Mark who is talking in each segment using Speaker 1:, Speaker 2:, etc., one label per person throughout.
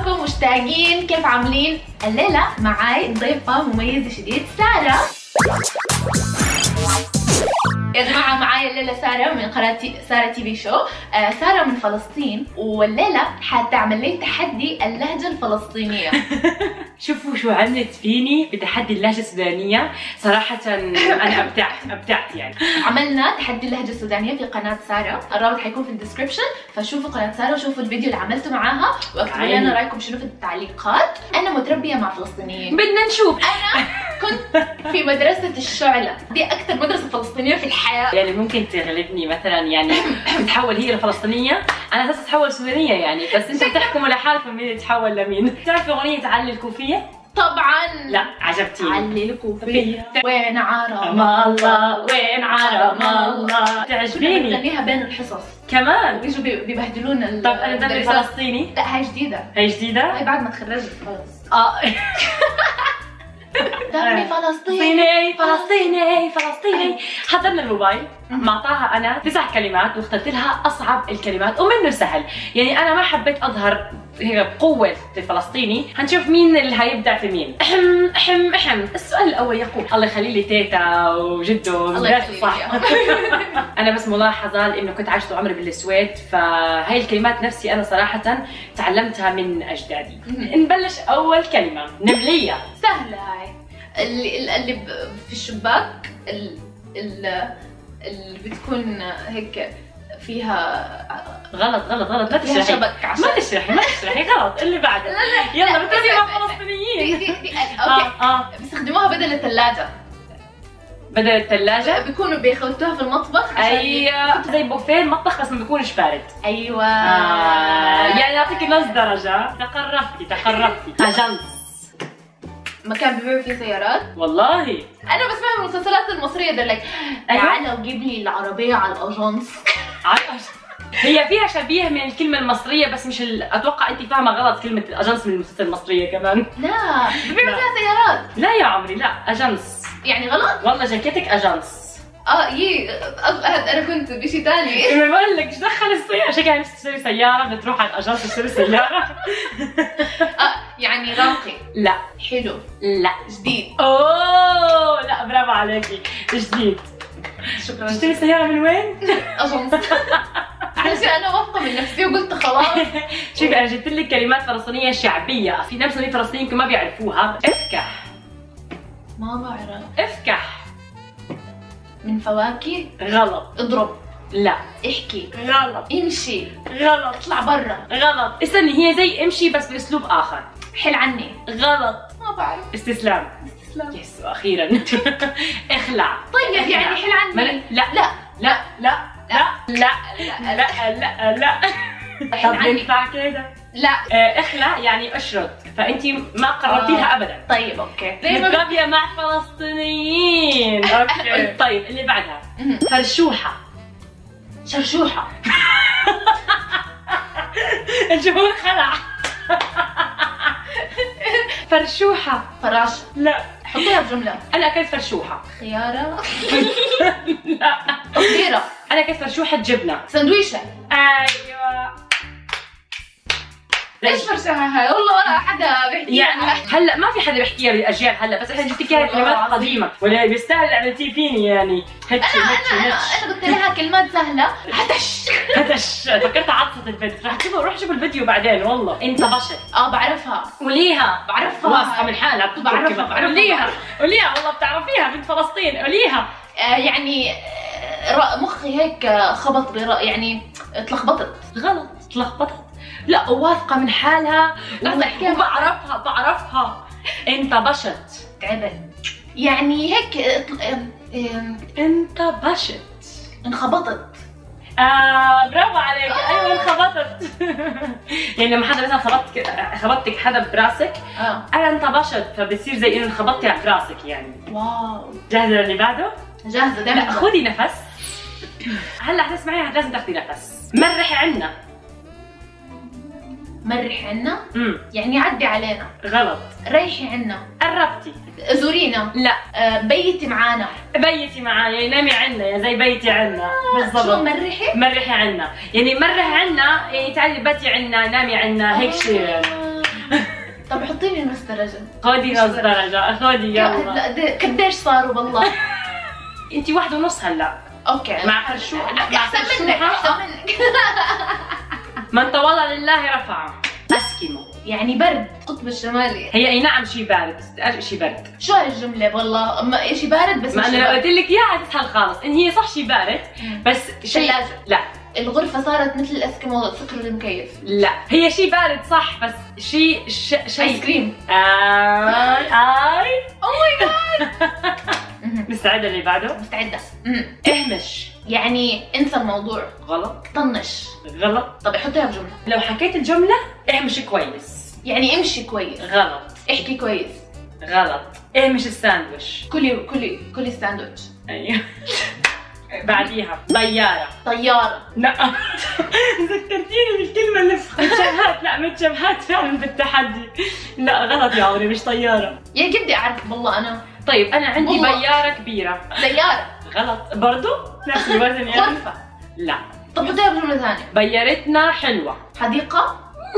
Speaker 1: شلونكم؟ مشتاقين؟ كيف عاملين؟ الليلة معاي ضيفة مميزة شديد، سارة. يا جماعة معايا الليلة سارة من قناة سارة تي في شو. سارة من فلسطين، والليلة حتعمل لي تحدي اللهجة الفلسطينية.
Speaker 2: شوفوا شو عملت فيني بتحدي اللهجة السودانية، صراحة أنا أبدعت يعني.
Speaker 1: عملنا تحدي اللهجة السودانية في قناة سارة، الرابط حيكون في الديسكربشن، فشوفوا قناة سارة وشوفوا الفيديو اللي عملته معاها واكتبوا لنا رايكم شنو في التعليقات. أنا متربية مع فلسطينيين،
Speaker 2: بدنا نشوف.
Speaker 1: أنا كنت في مدرسة الشعلة، دي أكثر مدرسة فلسطينية في الحياة.
Speaker 2: يعني ممكن تغلبني مثلا، يعني تتحول هي الفلسطينية، أنا أساس أتحول سودانية يعني، بس أنتوا بتحكموا لحالكم مين يتحول لمين. بتعرفي أغنية علي الكوفية؟
Speaker 1: طبعا.
Speaker 2: لا عجبتيني.
Speaker 1: علي الكوفية وين عرم
Speaker 2: الله، وين عرم الله، تعجبيني.
Speaker 1: بنغنيها بين الحصص
Speaker 2: كمان،
Speaker 1: بيجوا بيبهدلونا.
Speaker 2: طب أنا دمي فلسطيني؟
Speaker 1: لا هاي جديدة.
Speaker 2: هي جديدة؟
Speaker 1: هاي بعد ما تخرجت خلص. دمي
Speaker 2: فلسطيني فلسطيني فلسطيني. حضرنا الموبايل، معطاها انا 9 كلمات واخترت لها اصعب الكلمات ومنه سهل، يعني انا ما حبيت اظهر هيك بقوة الفلسطيني. هنشوف مين اللي هيبدع في مين. احم. السؤال الاول يقول، الله يخلي لي تيتا وجده
Speaker 1: الله
Speaker 2: صح. انا بس ملاحظة لانه كنت عايشة طول عمري بالسويد، فهي الكلمات نفسي انا صراحة تعلمتها من اجدادي. نبلش اول كلمة، نملية.
Speaker 1: سهلة هاي، اللي في الشباك، اللي بتكون هيك فيها.
Speaker 2: غلط ما تشرحي،
Speaker 1: شبك عشان
Speaker 2: ما تشرحي غلط. اللي بعده يلا بتقولي مع فلسطينيين.
Speaker 1: دي اوكي. بيستخدموها بدل الثلاجة.
Speaker 2: بدل الثلاجة
Speaker 1: بيكونوا بيخلطوها في المطبخ.
Speaker 2: ايوه زي بوفيه المطبخ بس ما بيكونش بارد.
Speaker 1: ايوه.
Speaker 2: يعني اعطيكي نص درجة. تقربتي. اجنس،
Speaker 1: مكان بيبيعوا فيه سيارات.
Speaker 2: والله
Speaker 1: انا بسمعها من المسلسلات المصرية ده لك تعال وجيب لي العربية على الاجنس.
Speaker 2: هي فيها شبيه من الكلمة المصرية بس مش اتوقع انت فاهمة غلط كلمة الاجنس من المسلسل المصرية كمان.
Speaker 1: لا بيبيعوا فيها سيارات.
Speaker 2: لا يا عمري لا، اجنس
Speaker 1: يعني غلط؟
Speaker 2: والله جاكيتك اجنس.
Speaker 1: انا كنت بشيء ثاني.
Speaker 2: ما بقول لك ايش دخل السيارة؟ شكلها نفسي تشتري سيارة، بدها تروح على الاجنس تشتري سيارة.
Speaker 1: يعني راقي.
Speaker 2: لا
Speaker 1: حلو.
Speaker 2: لا
Speaker 1: جديد.
Speaker 2: اوه لا برافو عليكي، جديد.
Speaker 1: شكرا.
Speaker 2: تشتري سيارة من وين؟
Speaker 1: اجنس. عشان انا واثقة من نفسي وقلت خلاص.
Speaker 2: شوفي انا جبت لك كلمات فلسطينية شعبية، في ناس فلسطينيين يمكن ما بيعرفوها. افكح.
Speaker 1: ما بعرف.
Speaker 2: افكح.
Speaker 1: من فواكه.
Speaker 2: غلط.
Speaker 1: اضرب.
Speaker 2: لا.
Speaker 1: احكي.
Speaker 2: غلط.
Speaker 1: امشي.
Speaker 2: غلط.
Speaker 1: اطلع برا.
Speaker 2: غلط. استني، هي زي امشي بس باسلوب اخر.
Speaker 1: حل عني.
Speaker 2: غلط.
Speaker 1: ما بعرف.
Speaker 2: استسلام. يس اخيرا. اخلع.
Speaker 1: طيب يعني حل عني.
Speaker 2: لا لا لا لا لا لا لا لا. طب ينفع كده؟
Speaker 1: لا.
Speaker 2: اخلع يعني اشرد، فانت ما قررتيها ابدا.
Speaker 1: طيب اوكي.
Speaker 2: متربية مع فلسطينيين. اوكي. طيب اللي بعدها، فرشوحة.
Speaker 1: شرشوحة.
Speaker 2: الجمهور خلع. فرشوحة.
Speaker 1: فراشة.
Speaker 2: لا
Speaker 1: حطيها بجملة.
Speaker 2: انا اكلت فرشوحة.
Speaker 1: خيارة.
Speaker 2: لا.
Speaker 1: تصبيرة.
Speaker 2: انا اكلت فرشوحة جبنة.
Speaker 1: سندويشة.
Speaker 2: ايوه.
Speaker 1: ايش فرشها هاي؟ والله ولا حدا بيحكي
Speaker 2: يعني
Speaker 1: عنها.
Speaker 2: هلا ما في حدا بيحكيها بالاجيال هلا، بس احنا جبت لك كلمات قديمه ولا بيستاهل اللي عملتيه فيني يعني.
Speaker 1: انا قلت لها كلمات سهله.
Speaker 2: هتش فكرتها عطفت البنت. روح شوف الفيديو بعدين. والله انت بشر.
Speaker 1: بعرفها.
Speaker 2: قوليها.
Speaker 1: بعرفها.
Speaker 2: واثقه من حالها.
Speaker 1: بعرفها.
Speaker 2: قوليها والله بتعرفيها بنت فلسطين. قوليها.
Speaker 1: يعني مخي هيك خبط يعني اتلخبطت.
Speaker 2: غلط. اتلخبطت. لا واثقه من حالها وبعرفها. انطبشت.
Speaker 1: تعبت يعني هيك.
Speaker 2: انطبشت.
Speaker 1: انخبطت.
Speaker 2: برافو عليك. ايوه انخبطت. يعني لما حدا مثلا خبطتك حدا براسك، انا انطبشت، فبتصير زي انه انخبطتي على راسك يعني.
Speaker 1: واو.
Speaker 2: جاهزه للي بعده؟
Speaker 1: جاهزه.
Speaker 2: لا خذي نفس. هلا حتسمعيها لازم تاخذي نفس. مرحي عنا.
Speaker 1: مرحي عنا. يعني عدي علينا.
Speaker 2: غلط.
Speaker 1: ريحي عنا.
Speaker 2: قربتي.
Speaker 1: زورينا.
Speaker 2: لا.
Speaker 1: بيتي معانا.
Speaker 2: بيتي معايا، نامي عنا يا زي بيتي عنا. بالضبط.
Speaker 1: شو مرحي؟
Speaker 2: مرحي عنا يعني مرحي عنا يعني تعالي بيتي عنا، نامي عنا، هيك شيء.
Speaker 1: طب حطيني نص درجة.
Speaker 2: خدي نص درجة، خدي يلا.
Speaker 1: قديش صاروا والله؟
Speaker 2: انت 1.5 هلا.
Speaker 1: اوكي.
Speaker 2: مع فرشوح.
Speaker 1: احسن منك، احسن منك.
Speaker 2: من تواضع لله رفعه. اسكيمو.
Speaker 1: يعني برد قطب الشمالي.
Speaker 2: هي اي نعم شيء بارد، بس شيء برد.
Speaker 1: شو هالجملة والله؟ شيء بارد بس
Speaker 2: ما انا لو قلت لك اياها تسهل خالص، ان هي صح شيء بارد بس شيء.
Speaker 1: ثلاجة.
Speaker 2: لا.
Speaker 1: الغرفة صارت مثل الاسكيمو سكر المكيف.
Speaker 2: لا، هي شيء بارد صح بس شيء
Speaker 1: ايس كريم.
Speaker 2: اوه
Speaker 1: ماي جاد.
Speaker 2: مستعدة اللي بعده؟
Speaker 1: مستعدة.
Speaker 2: اهمش.
Speaker 1: يعني انسى الموضوع.
Speaker 2: غلط.
Speaker 1: طنش.
Speaker 2: غلط.
Speaker 1: طب حطيها بجملة.
Speaker 2: لو حكيت الجملة اهمش كويس.
Speaker 1: يعني امشي كويس.
Speaker 2: غلط.
Speaker 1: احكي كويس.
Speaker 2: غلط. اهمش الساندويش.
Speaker 1: كلي الساندويتش.
Speaker 2: ايوه. بعديها طيارة.
Speaker 1: طيارة.
Speaker 2: لا. ذكرتيني بالكلمة اللي في متشابهات. لا متشابهات فعلا بالتحدي. لا غلط يا عمري، مش طيارة.
Speaker 1: يعني كيف بدي اعرف والله انا؟
Speaker 2: طيب انا عندي
Speaker 1: والله.
Speaker 2: بيارة كبيرة.
Speaker 1: سيارة.
Speaker 2: غلط برضو؟ نفس الوزن يعني؟
Speaker 1: غرفة.
Speaker 2: لا.
Speaker 1: طب حطيها بجملة ثانية.
Speaker 2: بيارتنا حلوة.
Speaker 1: حديقة.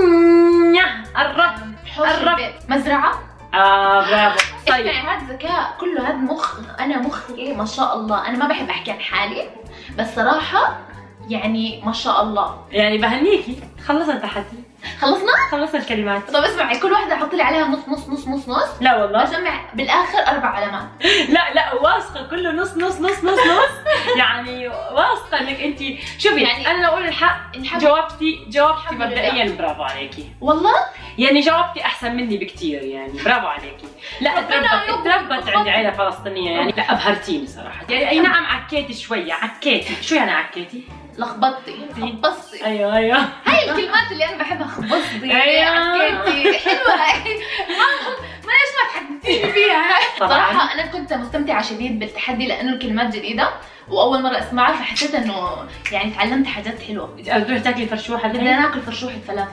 Speaker 2: قربت.
Speaker 1: حوش البيت. مزرعة.
Speaker 2: برافو. طيب
Speaker 1: اسمعي هذا ذكاء كله، هذا مخ. انا مخي ما شاء الله. انا ما بحب احكي عن حالي بس صراحة يعني ما شاء الله.
Speaker 2: يعني بهنيكي، خلصنا التحدي. خلصنا الكلمات.
Speaker 1: طب اسمعي، كل واحدة حطي لي عليها نص نص نص نص نص.
Speaker 2: لا والله.
Speaker 1: بجمع بالاخر 4 علامات.
Speaker 2: لا واثقة كله نص نص نص نص نص. يعني واثقة انك انت شوفي، يعني انا لو اقول الحق جاوبتي مبدئيا برافو عليكي.
Speaker 1: والله؟
Speaker 2: يعني جاوبتي احسن مني بكثير، يعني برافو عليكي. لا تربت عندي عيلة فلسطينية يعني. لا ابهرتيني صراحة. يعني اي نعم عكيتي شوية. عكيتي. شو يعني عكيتي؟
Speaker 1: لخبطتي. خبصتي.
Speaker 2: ايوه.
Speaker 1: هاي الكلمات اللي انا بحبها. خبصتي.
Speaker 2: أيوة.
Speaker 1: عكيتي. حلوة هاي. ما ليش ما تحدثيني فيها؟ صراحة انا كنت مستمتعة شديد بالتحدي لانه الكلمات جديدة واول مرة اسمعها، فحسيت انه يعني تعلمت حاجات حلوة.
Speaker 2: تروحي تاكلي فرشوحة؟
Speaker 1: بدنا ناكل فرشوحة فلافل.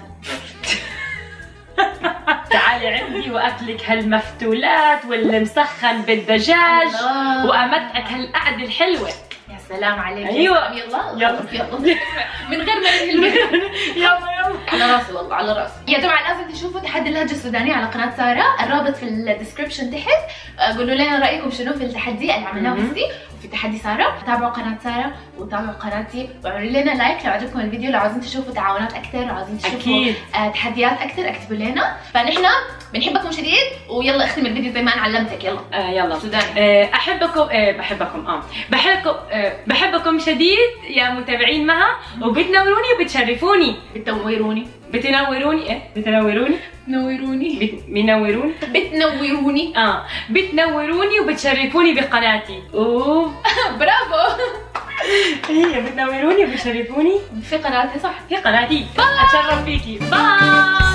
Speaker 2: تعالي عندي واكلك هالمفتولات والمسخن بالدجاج وامتعك هالقعده الحلوه.
Speaker 1: يا سلام عليك.
Speaker 2: ايوه
Speaker 1: يلا من غير ما ننهي.
Speaker 2: يلا
Speaker 1: على راسي والله، على راسي. يا جماعه لازم تشوفوا تحدي اللهجه السودانيه على قناه ساره، الرابط في الديسكربشن تحت. قولوا لنا رايكم شنو في التحدي اللي عملناه هسي وفي تحدي ساره. تابعوا قناه ساره وتابعوا قناتي واعملوا لنا لايك لو عجبكم الفيديو. لو عاوزين تشوفوا تعاونات اكثر، لو عاوزين تشوفوا تحديات اكثر، اكتبوا لنا. فنحن بنحبكم شديد. ويلا اختم الفيديو زي ما انا علمتك. يلا
Speaker 2: يلا
Speaker 1: سوداني.
Speaker 2: بحبكم شديد يا متابعين مها، وبتنوروني وبتشرفوني.
Speaker 1: بتنوروني.
Speaker 2: بتنوروني. بتنوروني وبتشرفوني بقناتي.
Speaker 1: برافو.
Speaker 2: هي بتنوروني وبتشرفوني
Speaker 1: في قناتي. صح،
Speaker 2: في قناتي. اتشرف فيكي. باي.